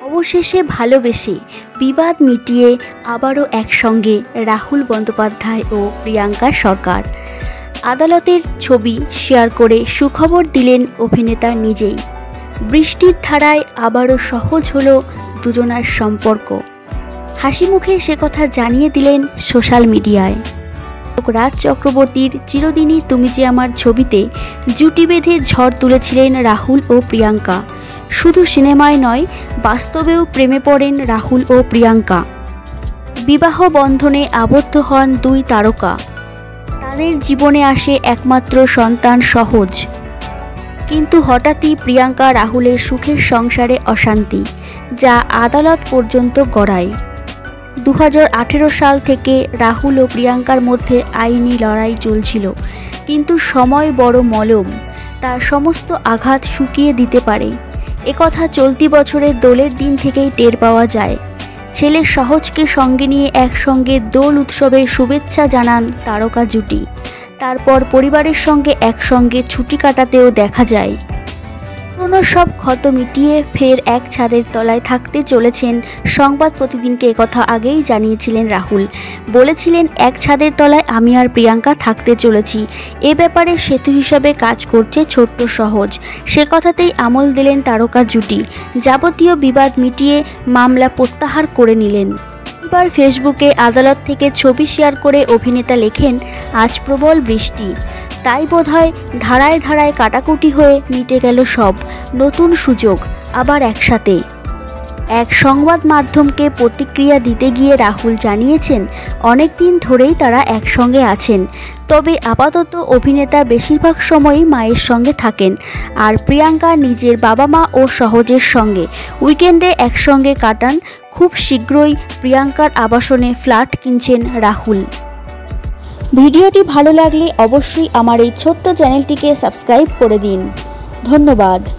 অবশেষে ভালোবেসে বিবাদ মিটিয়ে আবারও একসঙ্গে রাহুল বন্দ্যোপাধ্যায় ও প্রিয়াঙ্কা সরকার। আদালতের ছবি শেয়ার করে সুখবর দিলেন অভিনেতা নিজেই। বৃষ্টির ধারায় আবারও সহজ হলো দুজনার সম্পর্ক। হাসি মুখে সে কথা জানিয়ে দিলেন সোশ্যাল মিডিয়ায়। রাজ চক্রবর্তীর চিরদিনই তুমি যে আমার ছবিতে জুটি বেঁধে ঝড় তুলেছিলেন রাহুল ও প্রিয়াঙ্কা। শুধু সিনেমায় নয়, বাস্তবেও প্রেমে পড়েন রাহুল ও প্রিয়াঙ্কা। বিবাহ বন্ধনে আবদ্ধ হন দুই তারকা। তাদের জীবনে আসে একমাত্র সন্তান সহজ। কিন্তু হঠাৎই প্রিয়াঙ্কা রাহুলের সুখের সংসারে অশান্তি, যা আদালত পর্যন্ত গড়ায়। 2018 সাল থেকে রাহুল ও প্রিয়াঙ্কার মধ্যে আইনি লড়াই চলছিল, কিন্তু সময় বড় মলম, তার সমস্ত আঘাত শুকিয়ে দিতে পারে একথা চলতি বছরের দোলের দিন থেকেই টের পাওয়া যায়। ছেলে সহজকে সঙ্গে নিয়ে একসঙ্গে দোল উৎসবের শুভেচ্ছা জানান তারকা জুটি। তারপর পরিবারের সঙ্গে একসঙ্গে ছুটি কাটাতেও দেখা যায়। পুরনো সব ক্ষত মিটিয়ে ফের এক ছাদের তলায় থাকতে চলেছেন। সংবাদ প্রতিদিনকে একথা আগেই জানিয়েছিলেন রাহুল। বলেছিলেন, এক ছাদের তলায় আমি আর প্রিয়াঙ্কা থাকতে চলেছি। এ ব্যাপারে সেতু হিসাবে কাজ করছে ছোট্ট সহজ। সে কথাতেই আমল দিলেন তারকা জুটি। যাবতীয় বিবাদ মিটিয়ে মামলা প্রত্যাহার করে নিলেন। এবার ফেসবুকে আদালত থেকে ছবি শেয়ার করে অভিনেতা লেখেন, আজ প্রবল বৃষ্টি, তাই বোধহয় ধারায় ধারায় কাটাকুটি হয়ে মিটে গেল সব। নতুন সুযোগ, আবার একসাথে। এক সংবাদ মাধ্যমকে প্রতিক্রিয়া দিতে গিয়ে রাহুল জানিয়েছেন, অনেক দিন ধরেই তারা একসঙ্গে আছেন। তবে আপাতত অভিনেতা বেশিরভাগ সময়ই মায়ের সঙ্গে থাকেন, আর প্রিয়াঙ্কা নিজের বাবা মা ও সহজের সঙ্গে উইকেন্ডে একসঙ্গে কাটান। খুব শীঘ্রই প্রিয়াঙ্কার আবাসনে ফ্ল্যাট কিনছেন রাহুল। ভিডিওটি ভালো লাগলে অবশ্যই আমার এই ছোট্ট চ্যানেলটিকে সাবস্ক্রাইব করে দিন। ধন্যবাদ।